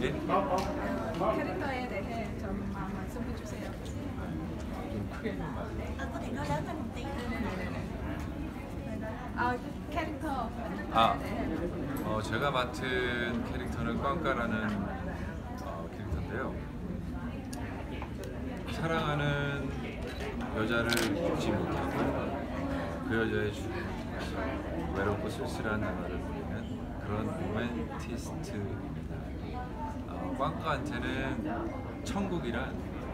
예? 캐릭터에 대해 좀 말씀해 주세요. 좀 크게 좀 말씀해. có thể nói lớn lên một tí. 캐릭터. 제가 맡은 캐릭터는 꽝까라는 캐릭터인데요. 사랑하는 여자를 잊지 못하고 그 여자의 주변에서 외롭고 쓸쓸한 나날을 보내는 그런 로맨티스트입니다. 꽝까한테는 천국이란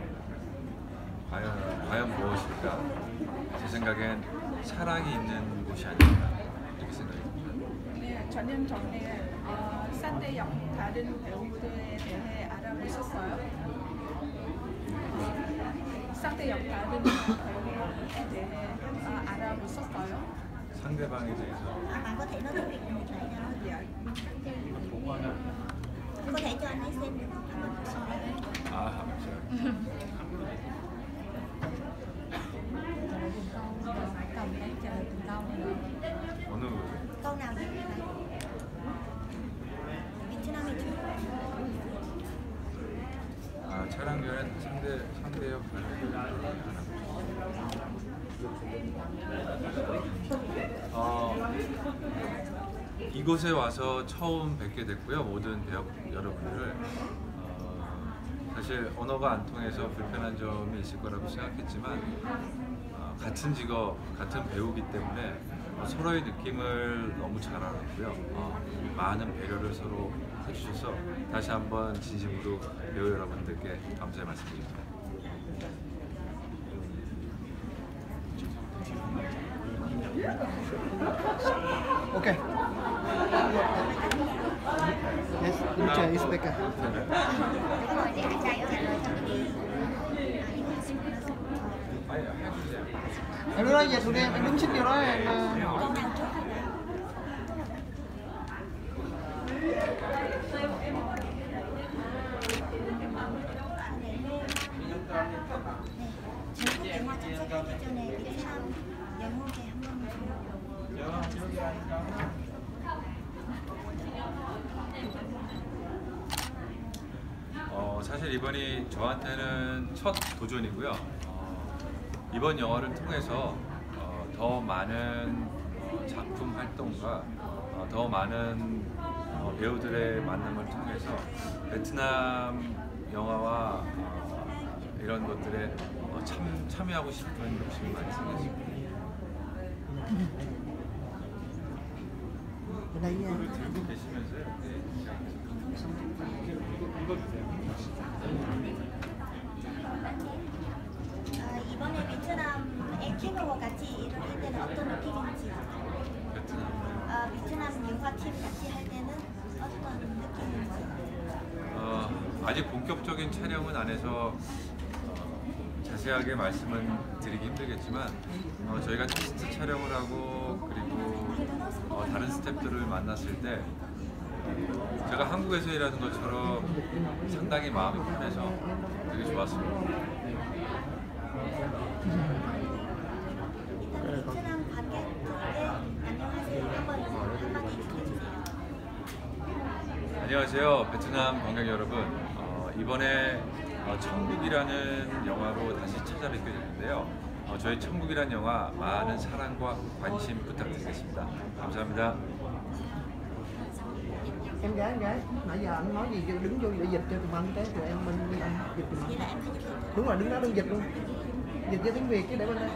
과연 무엇일까? 제 생각엔 사랑이 있는 곳이 아닐까 이렇게 생각합니다. 네, 전년 전에 산대역 다른 배우들에 대해 알아보셨어요? 상대역 다른 배우에 대해 알아보셨어요? 상대방에 대해서 Bạn có thể nói tiếng Việt một lại cho nó. 예. Có thể cho anh ấy xem được không? 어느 Câu nào vậy? 베트남이 주. 촬영 전에 상대역 이곳에 와서 처음 뵙게 됐고요. 모든 배역 여러분들을 사실 언어가 안 통해서 불편한 점이 있을 거라고 생각했지만 같은 직업, 같은 배우기 때문에 서로의 느낌을 너무 잘 알았고요. 많은 배려를 서로 해주셔서 다시 한번 진심으로 배우 여러분들께 감사의 말씀드립니다. Okay. Yes, teacher is speaker. Em đứng đó dịch tụi em đứng xích vô đó em. Câu nào trước hả? Chị Hoa chăm sóc cho chị này Việt Nam giờ mua kèm 사실 이번이 저한테는 첫 도전이고요. 이번 영화를 통해서 더 많은 작품 활동과 더 많은 배우들의 만남을 통해서 베트남 영화와 이런 것들에 참여하고 싶은 욕심이 많이 생겼습니다. 이거를 들고 계시면서 이렇게 읽어주세요. 이번에 베트남에 캠하고 같이 일을 할 때는 어떤 느낌인지 베트남 영화팀 같이 할 때는 어떤 느낌인지 아직 본격적인 촬영은 안 해서 자세하게 말씀은 드리기 힘들겠지만 저희가 테스트 촬영을 하고 그리고 다른 스태프들을 만났을 때 제가 한국에서 일하는 것처럼 상당히 마음이 편해서 되게 좋았습니다. 베트남 관객들께 안녕하세요 한마디 해주세요. 안녕하세요 베트남 관객 여러분. 이번에 천국이라는 영화로 다시 찾아뵙게 됐는데요. 저희 천국이라는 영화 많은 사랑과 관심 부탁드리겠습니다. 감사합니다. Em gái, nãy giờ anh nói gì đứng vô để dịch cho tụi anh cái tụi em mình dịch tụi Vậy là mình. em phải dịch. Đúng rồi, đứng đó đứng dịch luôn. Dịch cho tiếng Việt chứ để bên đây.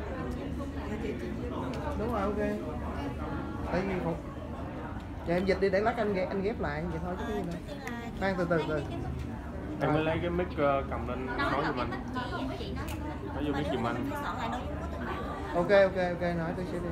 Đúng rồi, ok. Tại vì một dạ em dịch đi để lát anh ghép lại vậy thôi chứ cái gì đâu. Khoan từ. Em mới lấy cái mic cầm lên nói giùm anh. Nói vô mic giùm anh. Ok, nói tôi sẽ đi.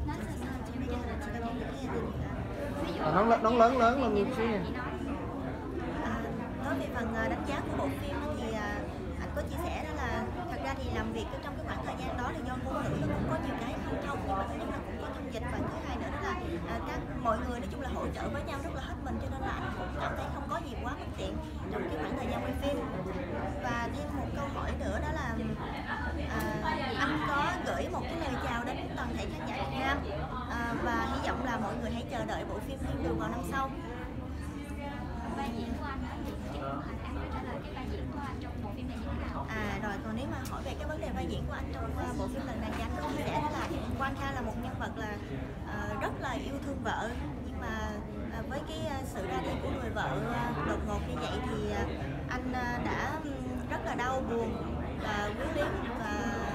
Nó lớn lên một xíu nha. Nói về phần đánh giá của bộ phim thì anh có chia sẻ đó là thật ra thì làm việc trong cái khoảng thời gian đó thì do ngôn ngữ nó cũng có nhiều cái không thông, nhưng mà thứ nhất là cũng có thông dịch, và thứ hai nữa đó là mọi người nói chung là hỗ trợ với nhau rất là hết mình, cho nên là anh cũng cảm thấy không có gì quá bất tiện trong cái khoảng thời gian quay phim. Và thêm một câu hỏi nữa đó là anh có gửi một cái lời chào đến toàn thể khán giả Việt Nam và hy vọng là mọi người hãy chờ đợi bộ phim Thiên Đường vào năm sau. vai diễn của anh thì chị Hồng Hạnh anh trả lời cái vai diễn của anh trong bộ phim này như thế nào? Rồi còn nếu mà hỏi về cái vấn đề vai diễn của anh trong bộ phim lần này thì anh có chia sẻ đó là Quang Kha là một nhân vật là rất là yêu thương vợ, nhưng mà với cái sự ra đi của người vợ đột ngột như vậy thì anh đã rất là đau buồn và quyến luyến, và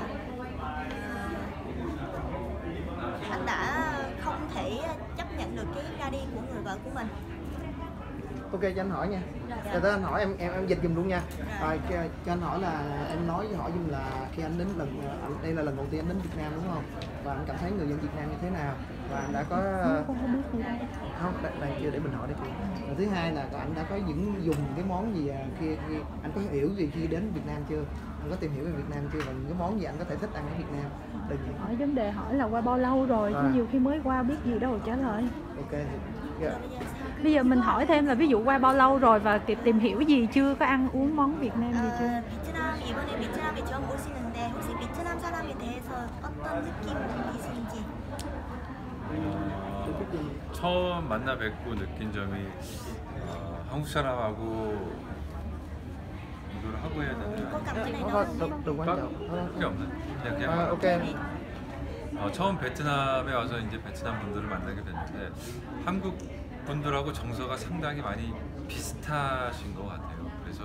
anh đã không thể chấp nhận được cái ra đi của người vợ của mình. Ok, cho anh hỏi nha. Cho tới anh hỏi em dịch giùm luôn nha. Cho anh hỏi là em hỏi giùm là khi anh đến đây là lần đầu tiên anh đến Việt Nam đúng không? Và anh cảm thấy người dân Việt Nam như thế nào? Và anh đã có không, đây chưa để mình hỏi đây. Và thứ hai là anh đã có dùng cái món gì khi anh có hiểu gì khi đến Việt Nam chưa? Anh có tìm hiểu về Việt Nam chưa, và những cái món gì anh có thể thích ăn ở Việt Nam? Hỏi vấn đề hỏi là qua bao lâu rồi, chứ nhiều khi mới qua biết gì đâu trả lời. Ok thì Bây giờ mình hỏi thêm là ví dụ qua bao lâu rồi và tìm hiểu gì chưa, có ăn uống món Việt Nam gì chưa? 베트남 이번에 베트남에 처음 오시는데 혹시 베트남 사람에 대해서 어떤 느낌이 있으신지? 처음 만나 뵙고 느낀 점이 한국 사람하고 이걸 하고 해야 되나요? Có cầm cái này thôi đâu? đừng quan trọng. 그게 없나? 그냥 Ok. 처음 베트남에 와서 이제 베트남 분들을 만나게 됐는데 한국 분들하고 정서가 상당히 많이 비슷하신 것 같아요. 그래서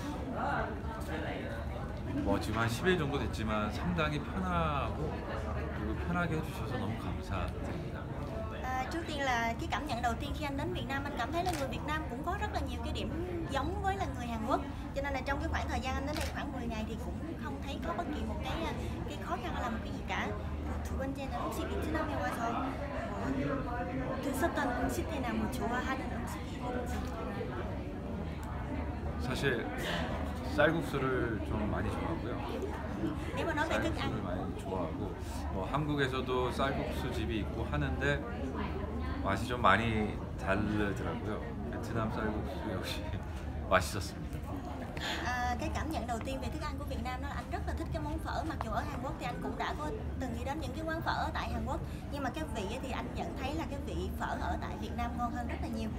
뭐 지금 한 10일 정도 됐지만 상당히 편하고 그리고 편하게 해주셔서 너무 감사드립니다. Trước tiên là cái cảm nhận đầu tiên khi anh đến Việt Nam, anh cảm thấy là người Việt Nam cũng có rất là nhiều cái điểm giống với là người Hàn Quốc, cho nên là trong cái khoảng thời gian anh đến đây khoảng 10 ngày thì cũng không thấy có bất kỳ một cái khó khăn hay là một cái gì cả. 두 번째는 혹시 베트남에 와서 드셨던 음식이나 뭐 좋아하는 음식이 있는지? 사실 쌀국수를 좀 많이 좋아하고요. Nếu mà nói về thức ăn, 쌀국수를 많이 좋아하고 한국에서도 쌀국수 집이 있고 하는데 맛이 좀 많이 다르더라고요. 베트남 쌀국수 역시 맛있었습니다. cái cảm nhận đầu tiên về thức ăn của Việt Nam đó là anh rất là thích cái món phở, mặc dù ở Hàn Quốc thì anh cũng đã có từng đi đến những cái quán phở ở tại Hàn Quốc, nhưng mà cái vị thì anh vẫn thấy là cái vị phở ở tại Việt Nam ngon hơn rất là nhiều.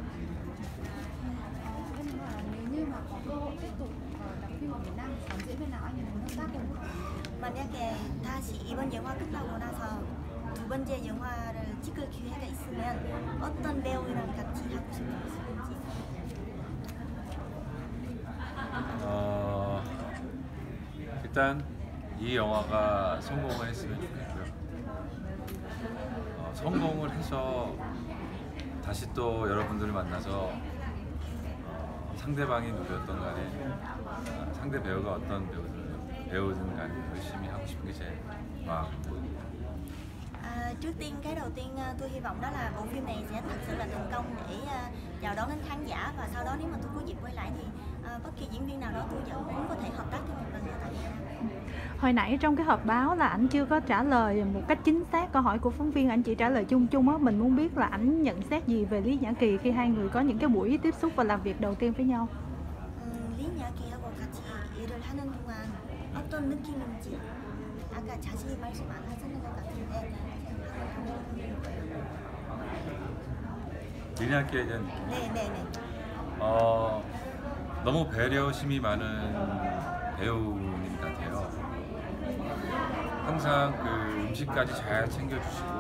Nhưng mà nếu như mà có cơ hội tiếp tục đóng phim ở Việt Nam, sáng diễn bên nào anh muốn hợp tác không? 만약에 다시 이번 영화 끝나고 나서 두 번째 영화를 찍을 기회가 있으면 어떤 배우랑 같이 하고 싶으신지? 일단 이 영화가 성공을 했으면 좋겠고요. 성공을 해서 다시 또 여러분들을 만나서 상대방이 누구였던 간에 상대 배우가 어떤 배우든 간에 열심히 하고 싶은 게 제 마음입니다. Trước tiên cái đầu tiên tôi hy vọng đó là bộ phim này sẽ thật sự là thành công để chào đón đến khán giả, và sau đó nếu mà tôi có dịp quay lại thì bất kỳ diễn viên nào đó tôi vẫn muốn có thể hợp tác thêm một lần nữa tại Việt Nam. Hồi nãy trong cái họp báo là ảnh chưa có trả lời một cách chính xác câu hỏi của phóng viên, ảnh chỉ trả lời chung chung á. Mình muốn biết là ảnh nhận xét gì về Lý Nhã Kỳ khi hai người có những cái buổi tiếp xúc và làm việc đầu tiên với nhau. Lý Nhã Kỳ 하고 같이 일을 하는 동안 어떤 느낌인지 아까 자세히 말씀 안 하셨는 것 같은데. 리나키에 대한 느낌. 네. 너무 배려심이 많은 배우님 같아요. 항상 그 음식까지 잘 챙겨주시고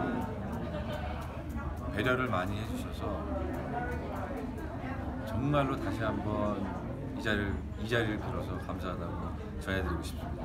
배려를 많이 해주셔서 정말로 다시 한번 이 자리를 빌어서 감사하다고 전해드리고 싶습니다.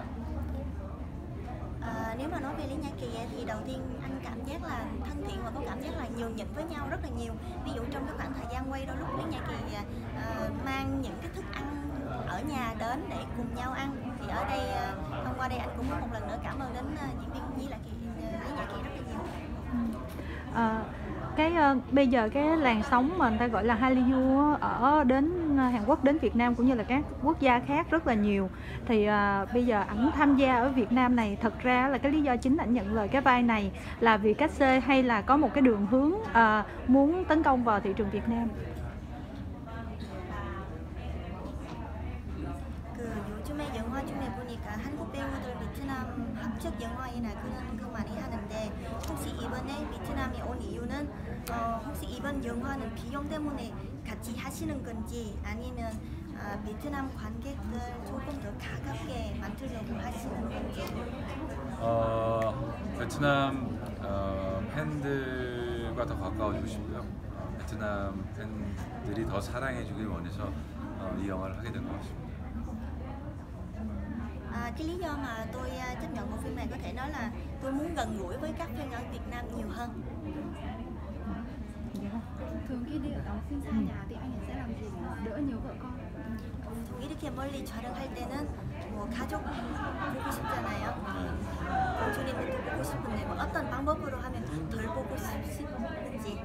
Nếu mà nói về Lý Nhã Kỳ thì đầu tiên anh cảm giác là thân thiện và có cảm giác là nhường nhịn với nhau rất là nhiều. Ví dụ trong cái khoảng thời gian quay đôi lúc Lý Nhã Kỳ mang những cái thức ăn ở nhà đến để cùng nhau ăn. Thì ở đây thông qua đây anh cũng có một lần nữa cảm ơn đến diễn viên Lý Nhã Kỳ rất là nhiều. Bây giờ cái làn sóng mà người ta gọi là Hallyu ở đến Hàn Quốc, đến Việt Nam cũng như là các quốc gia khác rất là nhiều, thì bây giờ ảnh tham gia ở Việt Nam này, thật ra là cái lý do chính ảnh nhận lời cái vai này là vì cách xê hay là có một cái đường hướng muốn tấn công vào thị trường Việt Nam? 요즘에 영화 중에 보니까 한국 배우들 베트남 합작 영화이나 그런 거 많이 하는데 혹시 이번에 베트남에 온 이유는 혹시 이번 영화는 비용 때문에 같이 하시는 건지 아니면 베트남 관객들 조금 더 가깝게 만들려고 하시는 건지. 베트남 팬들과 더 가까워지고 싶고요. 베트남 팬들이 더 사랑해주길 원해서 이 영화를 하게 된 것 같습니다. Cái lý do mà tôi chấp nhận bộ phim này có thể nói là tôi muốn gần gũi với các fan ở Việt Nam nhiều hơn. thường khi đi đóng phim xa nhà thì anh ấy sẽ làm gì để đỡ nhiều vợ con? 이렇게 멀리 촬영할 때는 뭐 가족 보고 싶잖아요. 공주님도 보고 싶은데 뭐 어떤 방법으로 하면 덜 보고 싶은지.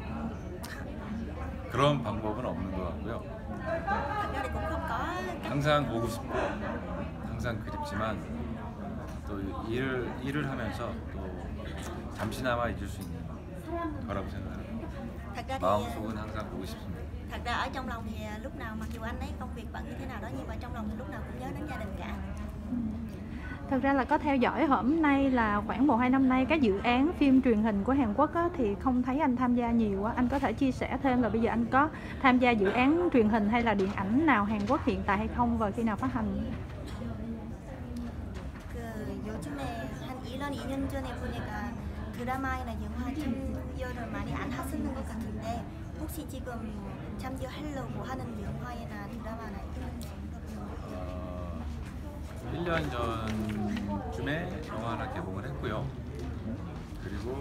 그런 방법은 없는 것 같고요. Thật ra thì cũng không có cách. 항상 보고 싶고 항상 그립지만 또 일을 하면서 또 잠시나마 잊을 수 있는 거라고 생각합니다. Thật ra thì 마음속은 항상 보고 싶습니다. thật ra ở trong lòng thì lúc nào mặc dù anh ấy công việc bận như thế nào đó nhưng mà trong lòng thì lúc nào cũng nhớ đến gia đình cả. Thực ra là có theo dõi hôm nay là khoảng 1-2 năm nay các dự án phim truyền hình của Hàn Quốc á, thì không thấy anh tham gia nhiều á. Anh có thể chia sẻ thêm là bây giờ anh có tham gia dự án truyền hình hay là điện ảnh nào Hàn Quốc hiện tại hay không và khi nào phát hành? 요즘에 한 1년, 2년 전에 보니까 드라마나 영화 참여를 많이 안 하시는 것 같은데 혹시 지금 참여하려고 하는 영화나 드라마나 이런 거 1년 전쯤에 영화 하나 개봉을 했고요. 그리고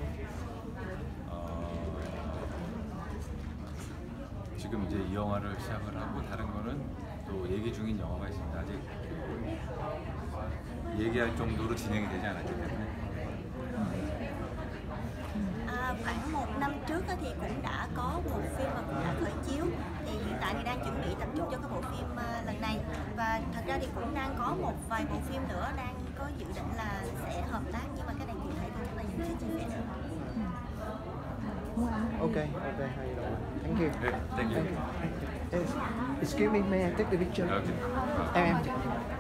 지금 이제 이 영화를 시작을 하고 다른 거는 또 얘기 중인 영화가 있습니다. 아직 얘기할 정도로 진행이 되지 않았기 때문에. Khoảng 1 năm trước thì cũng đã có một phim mà cũng đã khởi chiếu, thì hiện tại thì đang chuẩn bị tập trung cho cái bộ phim lần này, và thật ra thì cũng đang có một vài bộ phim nữa đang có dự định là sẽ hợp tác, nhưng mà cái này cụ thể thì chắc là những sẽ chia sẻ nữa. Okay, hay rồi. Thank you. 네, thank you. Excuse me, may I take the picture? Okay. Em.